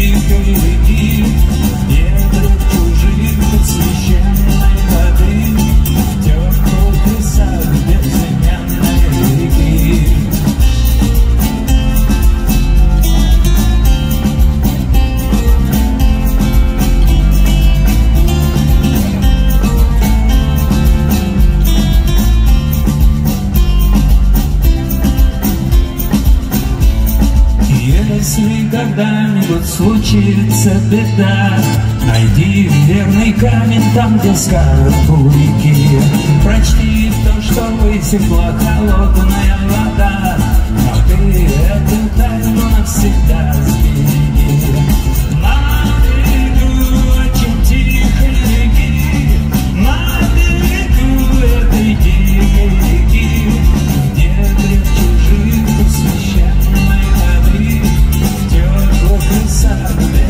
тихой реки, ветры чужих священной воды, в теплых лесах безымянной реки. Если когда-нибудь случится беда, найди верный камень там, где скажут у реки. Прочти то, что высекла холодная вода, но ты эту тайну навсегда сбереги. На берегу очень тихой реки, на берегу этой дикой реки, где бред чужих священной воды, в теплых лесах